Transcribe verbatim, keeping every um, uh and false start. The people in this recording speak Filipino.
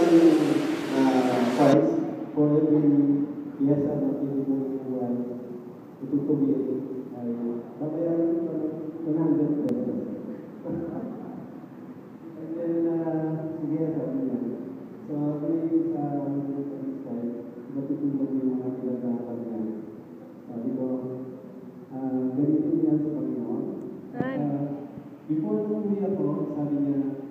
kami uh, price for every piyesa na pinipuluan itutuloy ay babayaran ko ng one hundred pesos. And then, uh, sige, sabi niya. So, kami sa side, natutulog yung mga pinagdakapan niya. Sabi ko, uh, ganito niya sa Panginoon. Uh, before umuwi ako, sabi niya,